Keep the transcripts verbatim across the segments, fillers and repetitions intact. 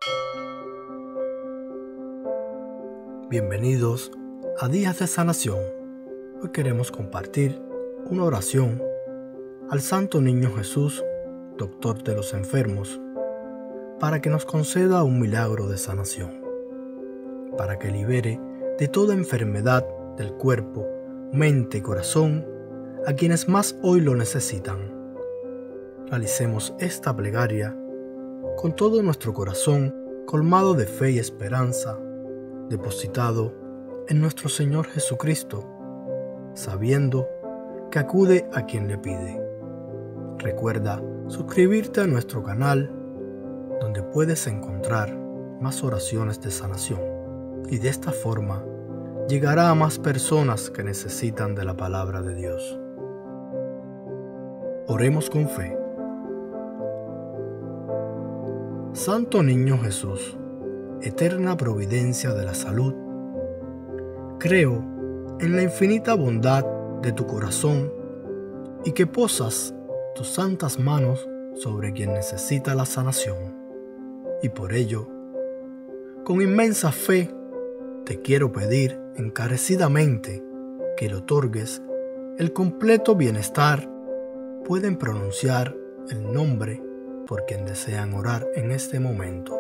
Bienvenidos a Días de Sanación. Hoy queremos compartir una oración al Santo Niño Jesús, Doctor de los enfermos, para que nos conceda un milagro de sanación, para que libere de toda enfermedad del cuerpo, mente y corazón a quienes más hoy lo necesitan. Realicemos esta plegaria con todo nuestro corazón colmado de fe y esperanza, depositado en nuestro Señor Jesucristo, sabiendo que acude a quien le pide. Recuerda suscribirte a nuestro canal, donde puedes encontrar más oraciones de sanación, y de esta forma llegará a más personas que necesitan de la palabra de Dios. Oremos con fe. Santo Niño Jesús, eterna providencia de la salud, creo en la infinita bondad de tu corazón y que posas tus santas manos sobre quien necesita la sanación. Y por ello, con inmensa fe, te quiero pedir encarecidamente que le otorgues el completo bienestar. Pueden pronunciar el nombre por quien desean orar en este momento.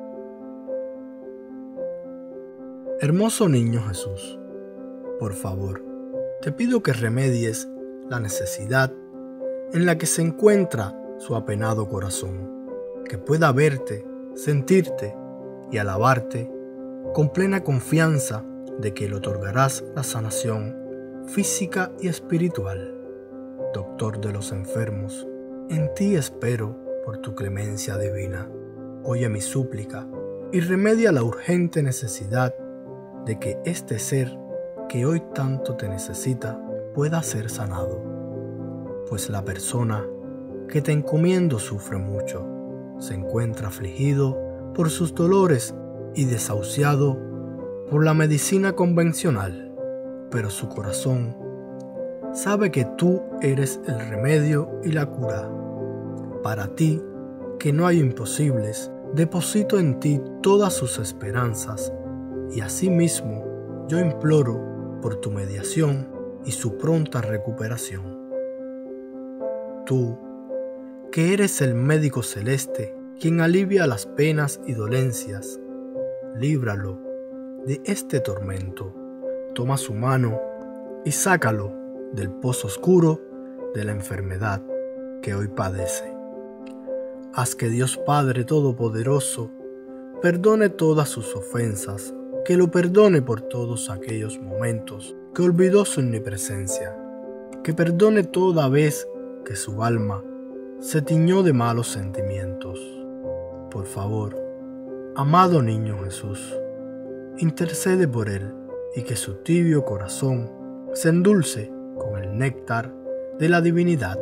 Hermoso Niño Jesús, por favor, te pido que remedies la necesidad en la que se encuentra su apenado corazón, que pueda verte, sentirte y alabarte con plena confianza de que le otorgarás la sanación física y espiritual. Doctor de los enfermos, en ti espero por tu clemencia divina. Oye mi súplica y remedia la urgente necesidad de que este ser que hoy tanto te necesita pueda ser sanado, pues la persona que te encomiendo sufre mucho, se encuentra afligido por sus dolores y desahuciado por la medicina convencional, pero su corazón sabe que tú eres el remedio y la cura. Para ti, que no hay imposibles, deposito en ti todas sus esperanzas, y asimismo yo imploro por tu mediación y su pronta recuperación. Tú, que eres el médico celeste, quien alivia las penas y dolencias, líbralo de este tormento. Toma su mano y sácalo del pozo oscuro de la enfermedad que hoy padece. Haz que Dios Padre Todopoderoso perdone todas sus ofensas, que lo perdone por todos aquellos momentos que olvidó su omnipresencia, que perdone toda vez que su alma se tiñó de malos sentimientos. Por favor, amado Niño Jesús, intercede por él y que su tibio corazón se endulce con el néctar de la divinidad.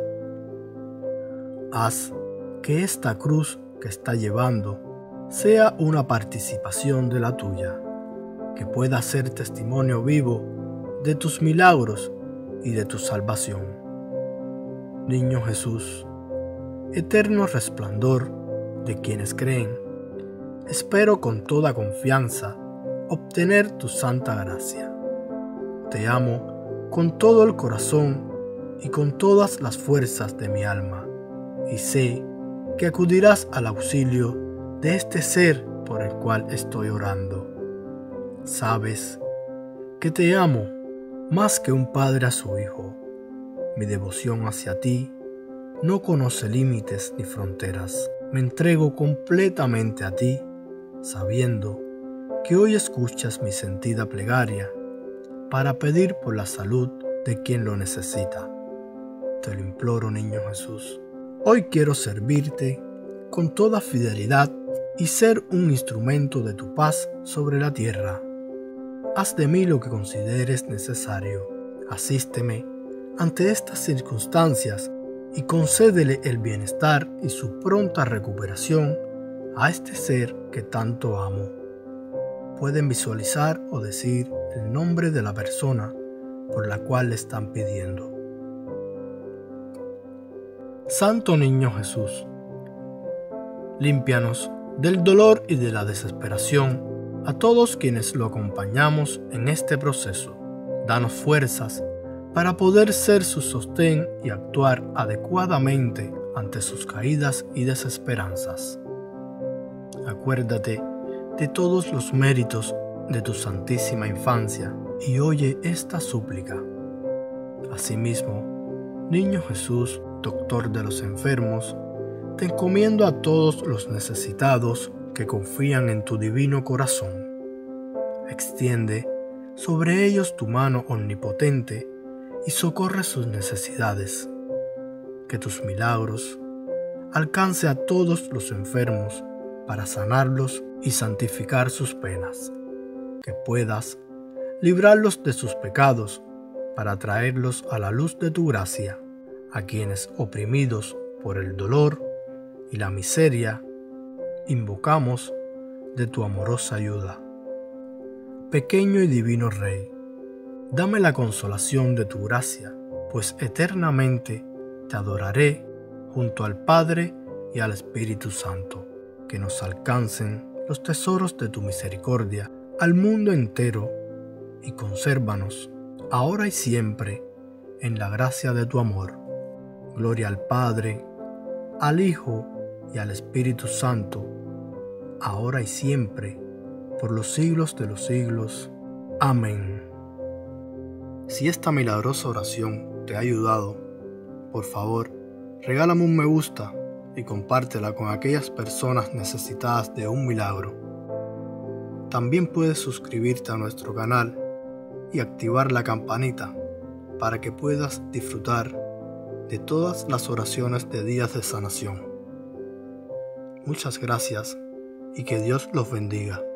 Haz que esta cruz que está llevando sea una participación de la tuya, que pueda ser testimonio vivo de tus milagros y de tu salvación. Niño Jesús, eterno resplandor de quienes creen, espero con toda confianza obtener tu santa gracia. Te amo con todo el corazón y con todas las fuerzas de mi alma, y sé que acudirás al auxilio de este ser por el cual estoy orando. Sabes que te amo más que un padre a su hijo. Mi devoción hacia ti no conoce límites ni fronteras. Me entrego completamente a ti, sabiendo que hoy escuchas mi sentida plegaria para pedir por la salud de quien lo necesita. Te lo imploro, Niño Jesús. Hoy quiero servirte con toda fidelidad y ser un instrumento de tu paz sobre la tierra. Haz de mí lo que consideres necesario. Asísteme ante estas circunstancias y concédele el bienestar y su pronta recuperación a este ser que tanto amo. Pueden visualizar o decir el nombre de la persona por la cual le están pidiendo. Santo Niño Jesús, límpianos del dolor y de la desesperación a todos quienes lo acompañamos en este proceso. Danos fuerzas para poder ser su sostén y actuar adecuadamente ante sus caídas y desesperanzas. Acuérdate de todos los méritos de tu santísima infancia y oye esta súplica. Asimismo, Niño Jesús, doctor de los enfermos, te encomiendo a todos los necesitados que confían en tu divino corazón. Extiende sobre ellos tu mano omnipotente y socorre sus necesidades. Que tus milagros alcance a todos los enfermos para sanarlos y santificar sus penas. Que puedas librarlos de sus pecados para traerlos a la luz de tu gracia, a quienes oprimidos por el dolor y la miseria, invocamos de tu amorosa ayuda. Pequeño y divino Rey, dame la consolación de tu gracia, pues eternamente te adoraré junto al Padre y al Espíritu Santo. Que nos alcancen los tesoros de tu misericordia al mundo entero y consérvanos, ahora y siempre, en la gracia de tu amor. Gloria al Padre, al Hijo y al Espíritu Santo, ahora y siempre, por los siglos de los siglos. Amén. Si esta milagrosa oración te ha ayudado, por favor, regálame un me gusta y compártela con aquellas personas necesitadas de un milagro. También puedes suscribirte a nuestro canal y activar la campanita para que puedas disfrutar de todas las oraciones de días de sanación. Muchas gracias y que Dios los bendiga.